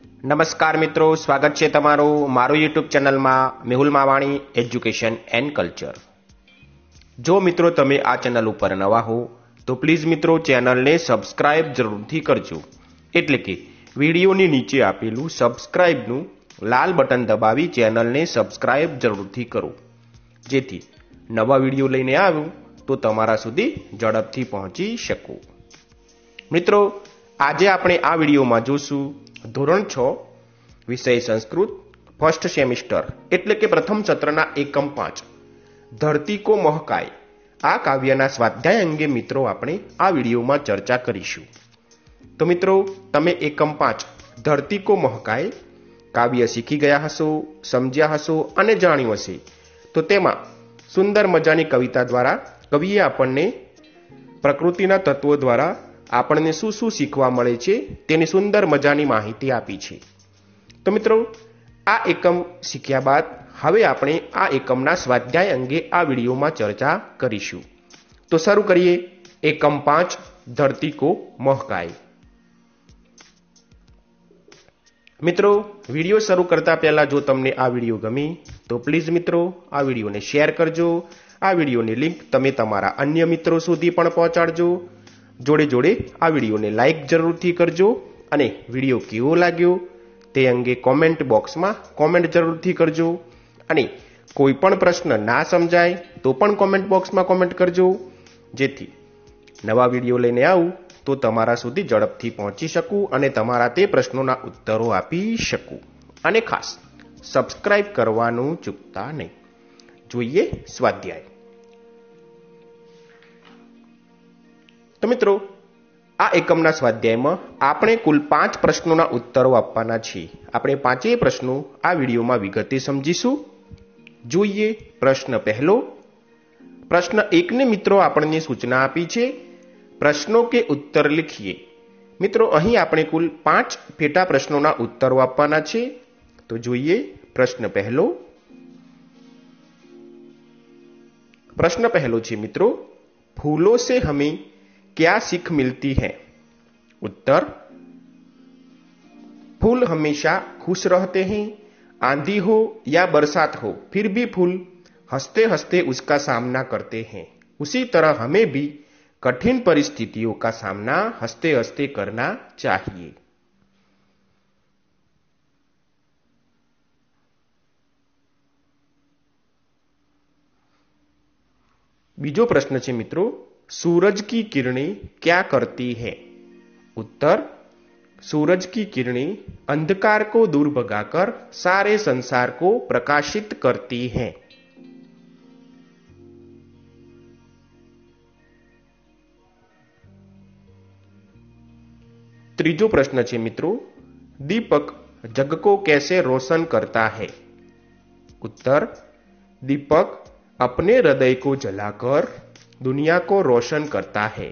નમસ્કાર મિત્રો, સ્વાગત છે તમારું મારું યુટ્યુબ ચેનલમાં Mehul Mavani education and culture. જો મિત્રો તમે આ ચેનલ ઉપર નવા હો તો પ્લીઝ મિત્રો ચેનલને સબસ્ક્રાઇબ જરૂરથી કરજો. એટલે કે વિડીયોની નીચે આપેલું સબસ્ક્રાઇબનું લાલ બટન દબાવી ચેનલને સબસ્ક્રાઇબ જરૂરથી કરો, જેથી નવા વિડીયો લઈને આવું તો તમારા સુધી ઝડપથી પહોંચી શકું. મિત્રો, આજે આપણે આ વિડીયોમાં જોશું ધોરણ 6 વિષય સંસ્કૃત ફર્સ્ટ સેમિસ્ટર એટલે કે પ્રથમ સત્રના એકમ 5 ધરતી કો મહકાય આ કાવ્યના સ્વાધ્યાય અંગે મિત્રો આપણે આ વિડીયોમાં ચર્ચા કરીશું. તો મિત્રો, તમે એકમ 5 ધરતી કો મહકાય કાવ્ય શીખી ગયા હશો, સમજ્યા હશો અને જાણ્યું હશે. તો તેમાં સુંદર મજાની કવિતા દ્વારા કવિએ આપણને પ્રકૃતિના તત્વો દ્વારા આપણને શું શું શીખવા મળે છે તેની સુંદર મજાની માહિતી આપી છે. તો મિત્રો, આ એકમ શીખ્યા બાદ હવે આપણે આ એકમના સ્વાધ્યાય અંગે આ વિડીયોમાં ચર્ચા કરીશું. તો શરૂ કરીએ એકમ 5 ધરતી કો મહકાય. મિત્રો, વિડીયો શરૂ કરતા પહેલા જો તમને આ વિડીયો ગમી તો પ્લીઝ મિત્રો આ વિડીયોને શેર કરજો. આ વિડીયોની લિંક તમે તમારા અન્ય મિત્રો સુધી પણ પહોંચાડજો. જોડે જોડે આ વિડીયોને લાઈક જરૂરથી કરજો અને વિડીયો કેવો લાગ્યો તે અંગે કોમેન્ટ બોક્સમાં કોમેન્ટ જરૂરથી કરજો. અને કોઈ પણ પ્રશ્ન ના સમજાય તો પણ કોમેન્ટ બોક્સમાં કોમેન્ટ કરજો, જેથી નવા વિડીયો લઈને આવું તો તમારા સુધી ઝડપથી પહોંચી શકું અને તમારા તે પ્રશ્નોના ઉત્તરો આપી શકું. અને ખાસ સબસ્ક્રાઇબ કરવાનું ચૂકતા નહીં. જોઈએ સ્વાધ્યાય. તો મિત્રો, આ એકમના સ્વાધ્યાયમાં આપણે કુલ 5 પ્રશ્નોના ઉત્તરો આપવાના છીએ. આપણે 5 પ્રશ્નો આ વિડીયોમાં વિગતે સમજીશું. જોઈએ પ્રશ્ન પહેલો. પ્રશ્ન 1 ને મિત્રો આપણને સૂચના આપી છે પ્રશ્નો કે ઉત્તર લિખીએ. મિત્રો, અહીં આપણે કુલ 5 પેટા પ્રશ્નોના ઉત્તરો આપવાના છે. તો જોઈએ પ્રશ્ન પહેલો. પ્રશ્ન પહેલો છે મિત્રો, फूलों से हमें क्या सीख मिलती है? उत्तर, फूल हमेशा खुश रहते हैं. आंधी हो या बरसात हो फिर भी फूल हंसते हंसते उसका सामना करते हैं. उसी तरह हमें भी कठिन परिस्थितियों का सामना हंसते हंसते करना चाहिए. बीजो प्रश्न है मित्रों, सूरज की किरणें क्या करती है? उत्तर, सूरज की किरणें अंधकार को दूर भगाकर सारे संसार को प्रकाशित करती हैं. त्रीजो प्रश्न है मित्रों, दीपक जग को कैसे रोशन करता है? उत्तर, दीपक अपने हृदय को जलाकर दुनिया को रोशन करता है.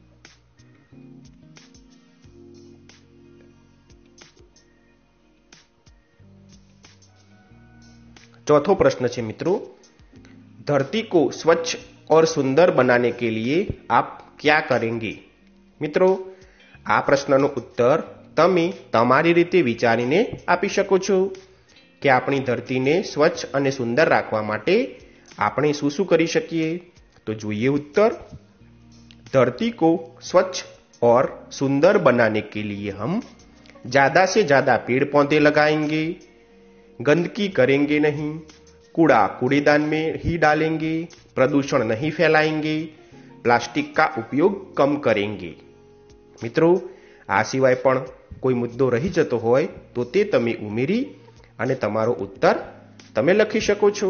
चौथो प्रश्न है मित्रों, धरती को स्वच्छ और सुंदर बनाने के लिए आप क्या करेंगे? मित्रों, आ प्रश्नનો ઉત્તર તમે તમારી રીતે વિચારીને આપી શકો છો કે આપણી ધરતીને સ્વચ્છ અને સુંદર રાખવા માટે આપણે શું શું કરી શકીએ. तो જોઈએ उत्तर. धरती को स्वच्छ और सुंदर बनाने के लिए हम ज्यादा से ज्यादा पेड़ पौधे लगाएंगे, गंदगी करेंगे नहीं, कूड़ा कूड़ेदान में ही डालेंगे, प्रदूषण नहीं फैलाएंगे, प्लास्टिक का उपयोग कम करेंगे. मित्रों, आ सिवाय पण कोई मुद्दो रही जतो होय तो ते तमे उमेरी अने तमारो उत्तर तमे लखी शको छो.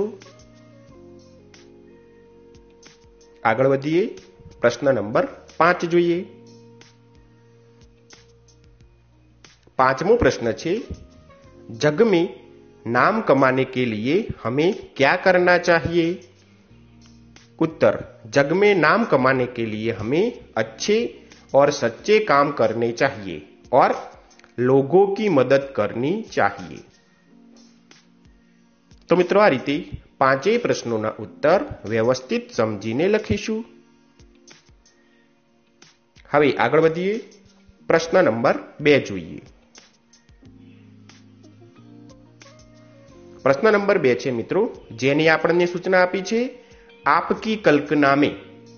આગળ વધીએ. પ્રશ્ન નંબર 5 જોઈએ. 5મો પ્રશ્ન છે, जग में नाम कमाने के लिए हमें क्या करना चाहिए? उत्तर, जग में नाम कमाने के लिए हमें अच्छे और सच्चे काम करने चाहिए और लोगों की मदद करनी चाहिए. तो मित्रों, आ रीते 5 प्रश्नों उत्तर व्यवस्थित समझीने लखीशु. हवे आगळ वधीए. प्रश्न नंबर 2 જોઈએ. પ્રશ્ન નંબર 2 છે મિત્રો, જેની આપણને સૂચના આપી છે આપકી કલ્પના में।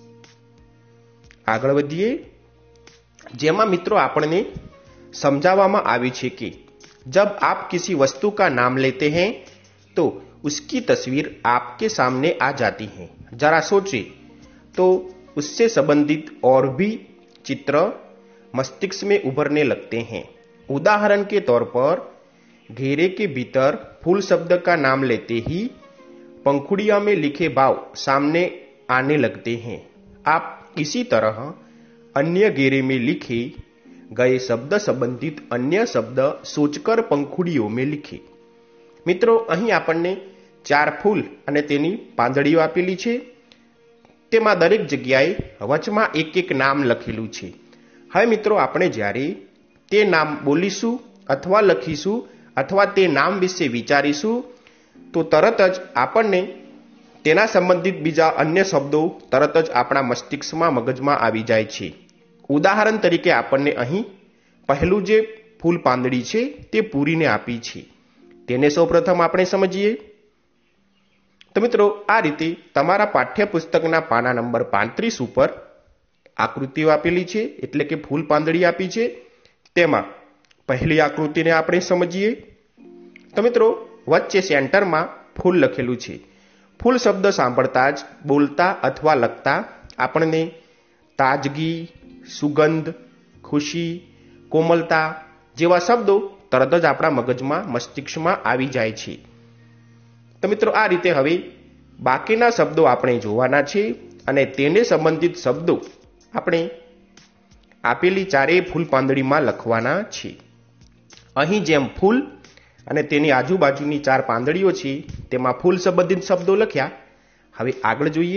આગળ વધીએ, જેમાં મિત્રો આપણને समझावामां आवी छे कि जब आप किसी वस्तु का नाम लेते हैं तो उसकी तस्वीर आपके सामने आ जाती है। जरा सोचिए तो उससे संबंधित और भी चित्र मस्तिष्क में उभरने लगते हैं। उदाहरण के तौर पर घेरे के भीतर फूल शब्द का नाम लेते ही पंखुड़िया में लिखे भाव सामने आने लगते हैं। आप इसी तरह अन्य घेरे में लिखे गए शब्द संबंधित अन्य शब्द सोचकर पंखुड़ियों में लिखे। मित्रों, અહીં આપણને 4 ફૂલ અને તેની પાંદડીઓ આપેલી છે। તેમાં દરેક જગ્યાએ વચમાં એક એક નામ લખેલું છે। હવે મિત્રો, આપણે જ્યારે તે નામ બોલીશું અથવા લખીશું અથવા તે નામ વિશે વિચારીશું તો તરત જ આપણને તેના સંબંધિત બીજા અન્ય શબ્દો તરત જ આપણા મસ્તિષ્કમાં મગજમાં આવી જાય છે। ઉદાહરણ તરીકે આપણને અહીં પહેલું જે ફૂલ પાંદડી છે તે પૂરીને આપી છે, તેને સૌપ્રથમ આપણે સમજીએ। તો મિત્રો, આ રીતે તમારા પાઠ્યપુસ્તકના પાના નંબર 35 ઉપર આકૃતિઓ આપેલી છે, એટલે કે ફૂલ પાંદડી આપી છે। તેમાં પહેલી આકૃતિને આપણે સમજીએ। તો મિત્રો, વચ્ચે સેન્ટરમાં ફૂલ લખેલું છે। ફૂલ શબ્દ સાંભળતા જ બોલતા અથવા લખતા આપણને તાજગી, સુગંધ, ખુશી, કોમલતા જેવા શબ્દો તરત જ આપણા મગજમાં મસ્તિષ્કમાં આવી જાય છે। તો મિત્રો, આ રીતે હવે બાકીના શબ્દો આપણે જોવાના છે અને તેને સંબંધિત શબ્દો આપણે આપેલી ચારેય ફૂલ પાંદડીમાં લખવાના છે। અહીં જેમ ફૂલ અને તેની આજુબાજુની 4 પાંદડીઓ છે તેમાં ફૂલ સંબંધિત શબ્દો લખ્યા। હવે આગળ જોઈએ।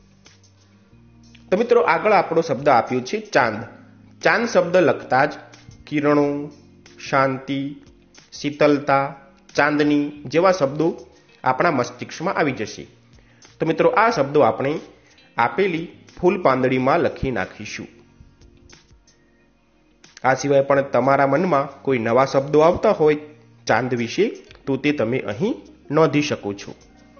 તો મિત્રો, આગળ આપણો શબ્દ આપ્યો છે ચાંદ। ચાંદ શબ્દ લખતા જ કિરણો, શાંતિ, શીતલતા, ચાંદની જેવા શબ્દો આપણા મસ્તિષ્કમાં આવી જશે। તો મિત્રો, આ શબ્દો આપણે આપેલી ફૂલ પાંદડીમાં લખી નાખીશું। આ સિવાય પણ તમારા મનમાં કોઈ નવા શબ્દો આવતા હોય ચાંદ વિશે તો તે તમે અહીં નોંધી શકો છો।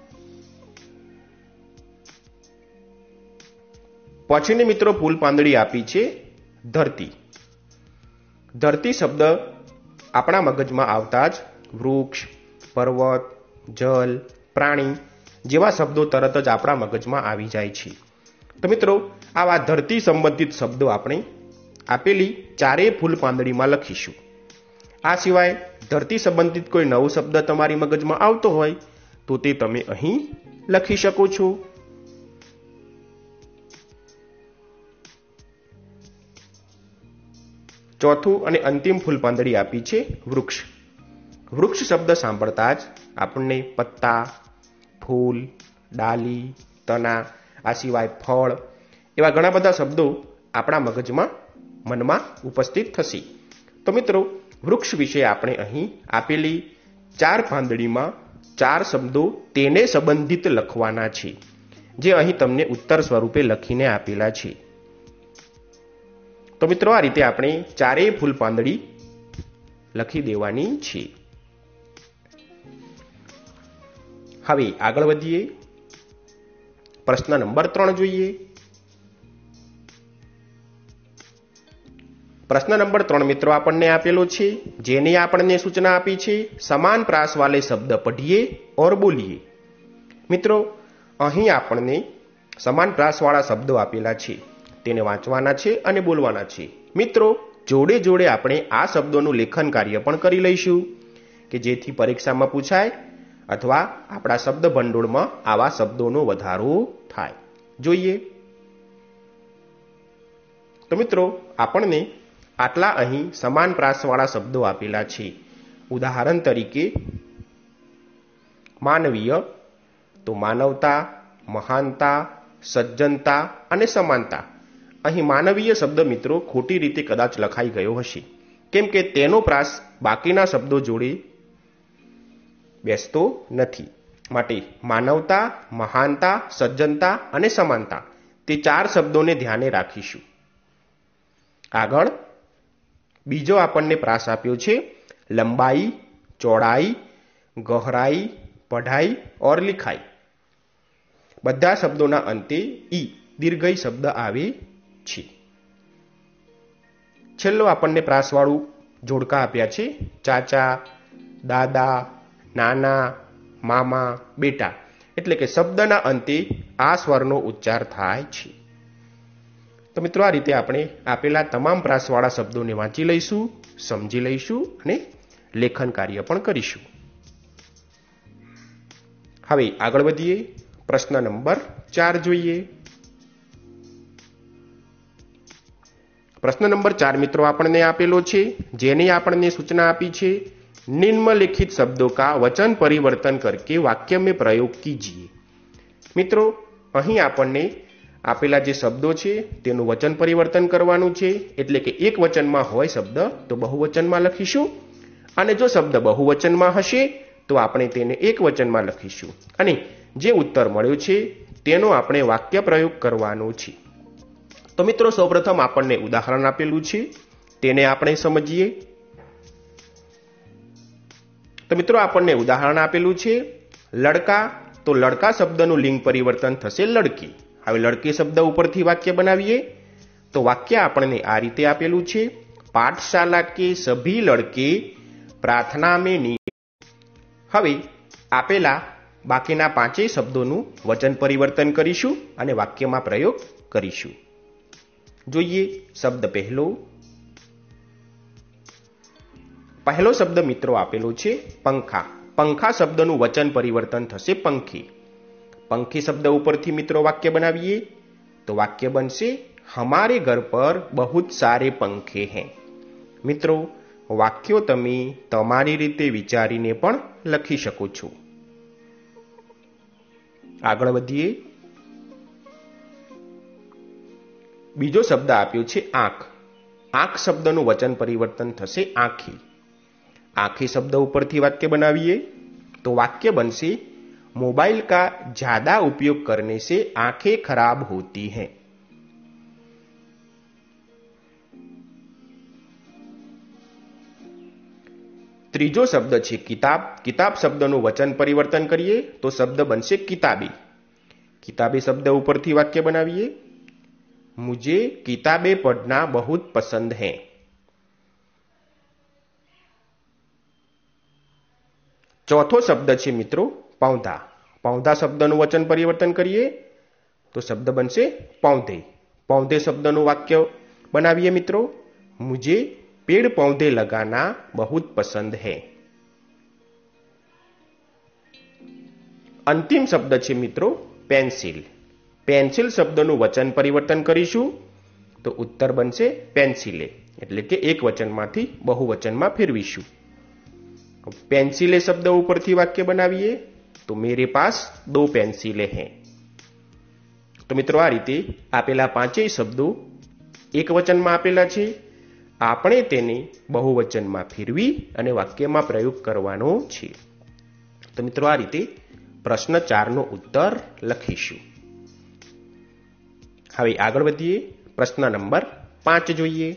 પછીની મિત્રો ફૂલ પાંદડી આપી છે ધરતી। ધરતી શબ્દ આપણા મગજમાં આવતા જ વૃક્ષ, પર્વત, જલ, પ્રાણી જેવા શબ્દો તરત જ આપણા મગજમાં આવી જાય છે। તો મિત્રો, આવા ધરતી સંબંધિત શબ્દો આપણે આપેલી ચારેય ફૂલ પાંદડીમાં લખીશું। આ સિવાય ધરતી સંબંધિત કોઈ નવો શબ્દ તમારી મગજમાં આવતો હોય તો તે તમે અહીં લખી શકો છો। ચોથું અને અંતિમ ફૂલ પાંદડી આપી છે વૃક્ષ। વૃક્ષ શબ્દ સાંભળતા જ આપણને પત્તા, ફૂલ, ડાલી, તના, આ સિવાય ફળ એવા ઘણા બધા શબ્દો આપણા મનમાં ઉપસ્થિત થશે। તો મિત્રો, વૃક્ષ વિશે આપણે અહીં આપેલી 4 પાંદડીમાં 4 શબ્દો તેને સંબંધિત લખવાના છે, જે અહીં તમને ઉત્તર સ્વરૂપે લખીને આપેલા છે। તો મિત્રો, આ રીતે આપણે ચારેય ફૂલ પાંદડી લખી દેવાની છે। હવે આગળ વધીએ, પ્રશ્ન નંબર 3 જોઈએ। પ્રશ્ન નંબર 3 મિત્રો આપણને આપેલો છે, જેની આપણને સૂચના આપી છે સમાન પ્રાસ વાले શબ્દ પઢીએ और બોલીએ। મિત્રો, અહીં આપણને સમાન પ્રાસ વાળા શબ્દો આપેલા છે, તેને વાંચવાના છે અને બોલવાના છે। મિત્રો, જોડે જોડે આપણે આ શબ્દોનું લેખન કાર્ય પણ કરી લઈશું કે જેથી પરીક્ષામાં પૂછાય અથવા આપણા શબ્દ ભંડોળમાં આવા શબ્દોનો વધારો થાય। જોઈએ તો મિત્રો, આપણને આટલા અહીં સમાન પ્રાસવાળા શબ્દો આપેલા છે। ઉદાહરણ તરીકે માનવીય, તો માનવતા, મહાનતા, સજ્જનતા અને સમાનતા। અહીં માનવીય શબ્દ મિત્રો ખોટી રીતે કદાચ લખાઈ ગયો હશે, કેમ કે તેનો પ્રાસ બાકીના શબ્દો જોડે બેસતો નથી। માટે માનવતા, મહાનતા, સજ્જનતા અને સમાનતા તે 4 શબ્દોને ધ્યાને રાખીશું। આગળ બીજો આપણને પ્રાસ આપ્યો છે લંબાઈ, ચોડાઈ, ગહરાઈ, पढ़ाई और लिखाई। बधा शब्दों अंते ई दीर्घई शब्द आवे छे। छेल्लो आपने प्रासवाळु जोड़का आप्या छे, चाचा, दादा, नाना, मामा, बेटा। एटले के शब्दना अंते आ स्वरनो उच्चार थाय छे। तो मित्रों आ रीते आपणे आपेला तमाम प्रासवाळा शब्दोने वांची लईशुं, समजी लईशुं अने लेखन कार्य पण करीशुं। हवे आगळ वधीए। प्रश्न नंबर 4 जोईए। प्रश्न नंबर 4 मित्रों आपने आपेलो छे, जेने आपने सूचना आपी छे, निम्नलिखित शब्दों का वचन परिवर्तन करके वाक्य में प्रयोग कीजिए। मित्रों अहीं आपने आपेला जे शब्दों छे तेनुं वचन परिवर्तन करवानुं छे। एटले के एक वचन में होय शब्द तो बहुवचन में लखीशुं, अने जो शब्द बहुवचन में हशे तो आपणे तेने एक वचन में लखीशुं, अने जे उत्तर मळ्यो छे तेनो आपणे वाक्य प्रयोग करवानो छे। तो मित्रों सौप्रथम आपने उदाहरण आपेलू छे, तेने आपणे समजीए। तो मित्रों आपने उदाहरण आपेलू छे, लड़का, तो लड़का शब्दनुं लिंग परिवर्तन थशे लड़की। हवे लड़की शब्द उपरथी वाक्य बनावीए तो वाक्य आपने आ रीते आपेलू छे, पाठशाला के सभी लड़के प्रार्थना में हवे आपेला बाकीना 5 शब्दों वचन परिवर्तन करीशुं अने वाक्यमां प्रयोग करीशुं। जोईए शब्द पहलो शब्द मित्रों आपेलो छे पंखा। पंखा शब्दनुं वचन परिवर्तन थशे पंखी। पंखी शब्द उपरथी मित्रों वाक्य बनावीए तो वाक्य बनशे, हमारे घर पर बहुत सारे पंखे हैं। मित्रों वाक्यों तमे तमारी रीते विचारीने पण लखी शको छो। आगळ वधीए। बीजो शब्द आप्यो छे आंख। आंख शब्दनुं वचन परिवर्तन थशे आंखी। आंखी शब्द उपरथी वाक्य बनावीए तो वाक्य बनशे, मोबाइल का ज्यादा उपयोग करने से आंखें खराब होती हैं। त्रीजो शब्द छे किताब। किताब शब्दनुं वचन परिवर्तन करिए तो शब्द बनशे किताबी। किताबी शब्द उपरथी वाक्य बनावीए, मुझे किताबें पढ़ना बहुत पसंद है। चौथो शब्द छे मित्रों पौधा। पौधा शब्दनुं वचन परिवर्तन करिए तो शब्द बनशे पौधे। पौधे शब्दनुं वाक्य बनावीए मित्रों, मुझे पेड़ पौधे लगाना बहुत पसंद है। अंतिम शब्द छे मित्रों पेंसिल। पेंसिल शब्दनुं वचन परिवर्तन करीशुं तो उत्तर बनशे पेंसिले, एटले के एक वचन मांथी बहुवचन में फेरवीशुं। पेंसिले शब्द उपरथी वाक्य बनावीए तो मेरे पास 2 पेंसिलें हैं। तो मित्रों आ रीते आपेला 5 शब्दों एक वचन में आपेला छे, आपणे तेने बहुवचन में फेरवी अने वाक्य में प्रयोग करवानो छे। तो मित्रों आ रीते प्रश्न 4 नो उत्तर लखीशुं। हवे आगळ वधीए। प्रश्न नंबर 5 जोईए।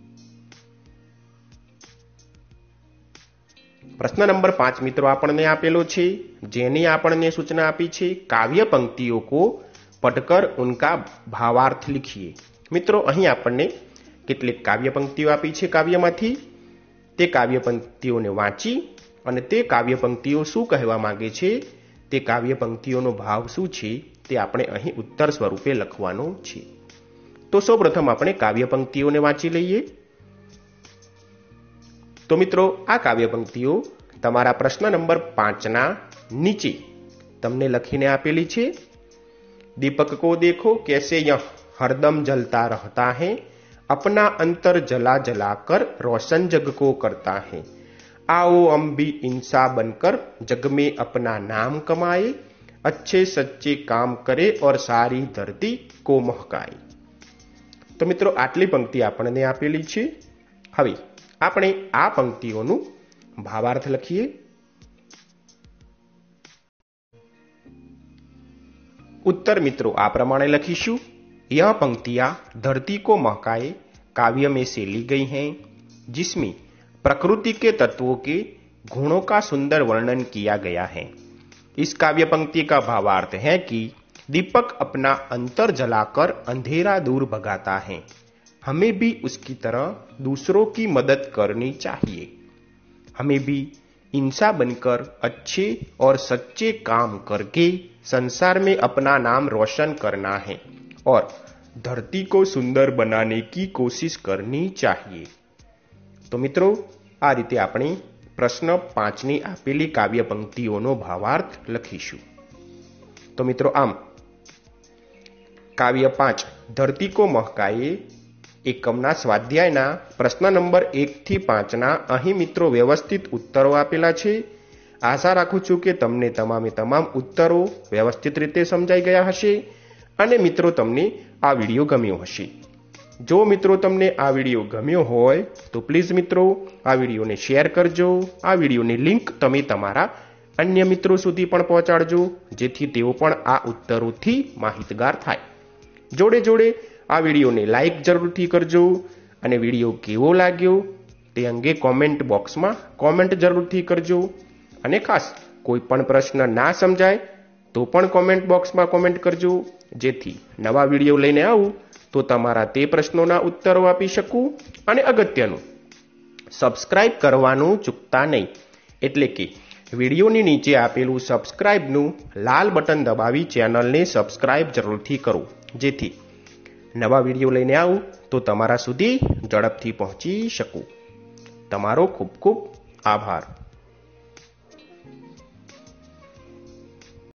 प्रश्न नंबर 5 मित्रों आपने आपेलो छे, जेनी आपने सूचना आपी छे, काव्य पंक्तिओं को पढ़कर उनका भावार्थ लिखिए। मित्रों अहीं आपने केटलीक काव्य पंक्तिओ आपी छे काव्यमांथी, ते काव्य पंक्तिओने वांची अने ते काव्य पंक्तिओ शुं कहेवा मांगे छे, ते काव्य पंक्तिओनो भाव शुं छे ते आपणे अहीं उत्तर स्वरूपे लखवानो छे। तो सौप्रथम आपणे काव्य पंक्तिओने वांची लईए। तो मित्रों आ काव्य पंक्तिओ तमारा प्रश्न नंबर 5 ना नीचे तमने लखीने आपेली छे। दीपक को देखो कैसे यह हरदम जलता रहता है, अपना अंतर जला जलाकर रोशन जग को करता है। आओ हम भी इंसान बनकर जग में अपना नाम कमाए, अच्छे सच्चे काम करे और सारी धरती को महकाए। तो मित्रों आटली पंक्ति आपने आपेली छे। हवे આપણે આ પંક્તિઓનું ભાવાર્થ લખીએ। उत्तर मित्रों आ प्रमाणे लखीशुं। यह पंक्तियां धरती को महकाए काव्य में से ली गई हैं, जिसमें प्रकृति के तत्वों के गुणों का सुंदर वर्णन किया गया है। इस काव्य पंक्ति का भावार्थ है कि दीपक अपना अंतर जलाकर अंधेरा दूर भगाता है, हमें भी उसकी तरह दूसरों की मदद करनी चाहिए। हमें भी इंसान बनकर अच्छे और सच्चे काम करके संसार में अपना नाम रोशन करना है और धरती को सुंदर बनाने की कोशिश करनी चाहिए। तो मित्रों, आ रीते આપણે પ્રશ્ન 5ની આપેલી કાવ્ય પંક્તિઓનો ભાવાર્થ લખીશું। તો મિત્રો, આમ કાવ્ય 5 ધરતી કો મહકાએ એકમના સ્વાધ્યાયના પ્રશ્ન નંબર 1 થી 5ના અહીં મિત્રો વ્યવસ્થિત ઉત્તરો આપેલા છે। આશા રાખું છું કે તમને તમામે તમામ ઉત્તરો વ્યવસ્થિત રીતે સમજાઈ ગયા હશે અને મિત્રો તમને આ વિડીયો ગમ્યો હશે। જો મિત્રો તમને આ વિડીયો ગમ્યો હોય તો પ્લીઝ મિત્રો આ વિડીયોને શેર કરજો। આ વિડીયોની લિંક તમે તમારા અન્ય મિત્રો સુધી પણ પહોંચાડજો, જેથી તેઓ પણ આ ઉત્તરોથી માહિતગાર થાય। જોડે જોડે આ વિડીયોને લાઈક જરૂરથી કરજો અને વિડીયો કેવો લાગ્યો તે અંગે કોમેન્ટ બોક્સમાં કોમેન્ટ જરૂરથી કરજો। અને ખાસ કોઈ પણ પ્રશ્ન ના સમજાય તો પણ કોમેન્ટ બોક્સમાં કોમેન્ટ કરજો, જેથી નવા વિડીયો લઈને આવું તો તમારા તે પ્રશ્નોના ઉત્તરો આપી શકું। અને અગત્યનું, સબસ્ક્રાઇબ કરવાનું ચૂકતા નહીં, એટલે કે વિડીયોની નીચે આપેલું સબસ્ક્રાઇબનું લાલ બટન દબાવી ચેનલને સબસ્ક્રાઇબ જરૂરથી કરો, જેથી નવા વિડીયો લઈને આવું તો તમારા સુધી ઝડપથી પહોંચી શકું। તમારો ખૂબ ખૂબ આભાર।